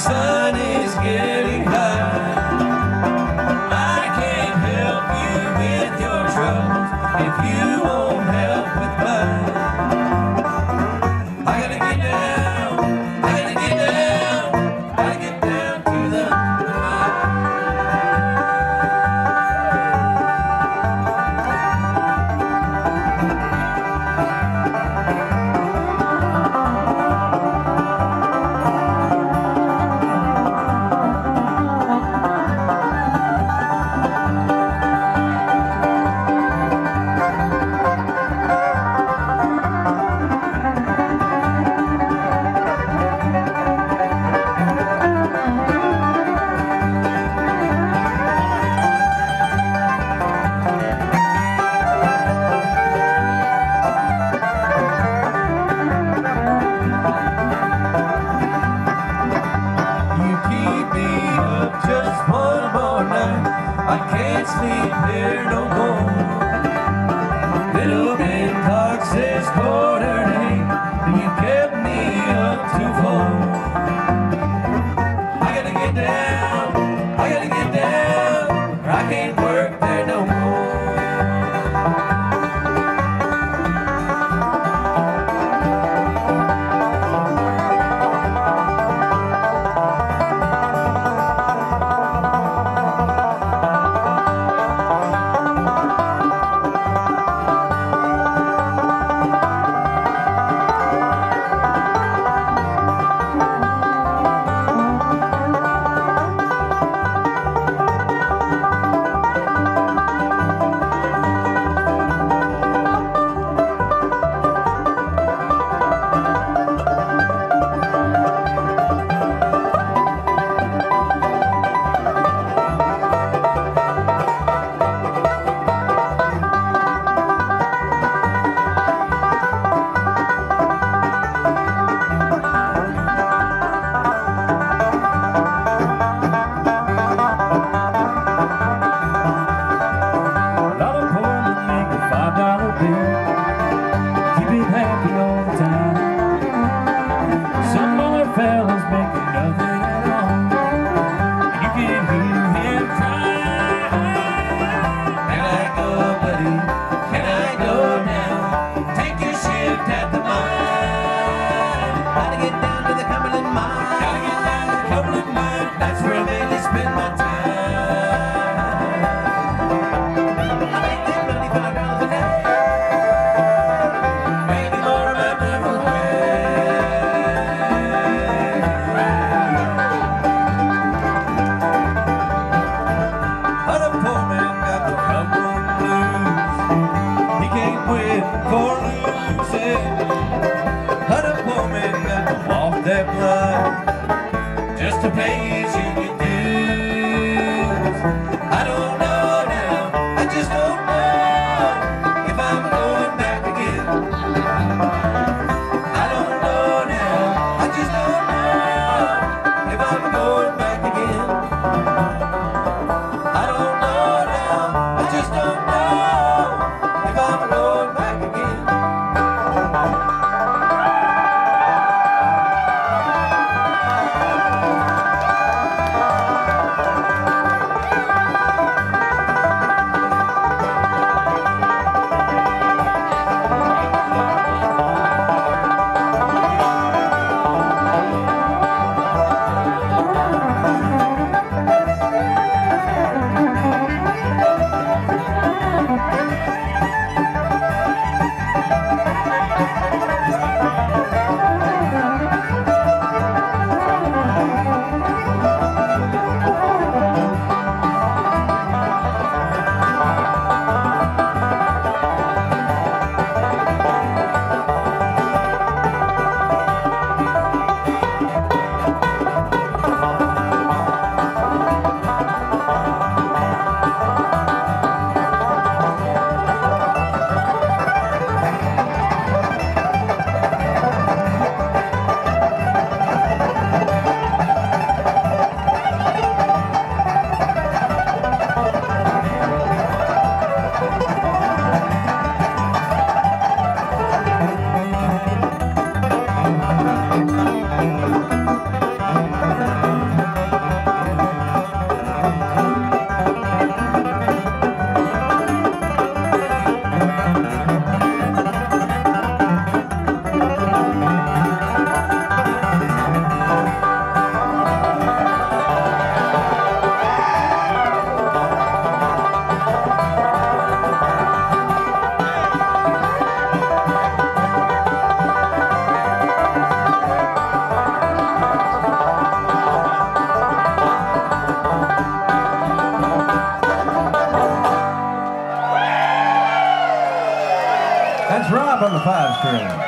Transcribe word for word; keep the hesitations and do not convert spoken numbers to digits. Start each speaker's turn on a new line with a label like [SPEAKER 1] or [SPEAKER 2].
[SPEAKER 1] sun is getting high. I can't help you with your troubles if you won't help with mine. I gotta get down, I gotta get down, gotta get down to the just one more night. I can't sleep here no more. Little bit clock says quarter to eight, and you kept me up to four. I gotta get down, I gotta get down, or I can't work there no more. Keep it happy all the time. Some other fella's making nothing at all. You can hear him cry. Can I go, buddy? Can I go now? Take your shift at the mine. Gotta get down to the Cumberland mine. Gotta get down to the Cumberland mine. That's where I mainly spend my time. I make that ninety-five dollars a day. For losing, but a poor man got to walk that blood just to pay his union dues. I don't know now, I just don't know if I'm going back again. I don't know now, I just don't know if I'm going back again. I don't know now, I just don't know if I'm going back again.
[SPEAKER 2] five string.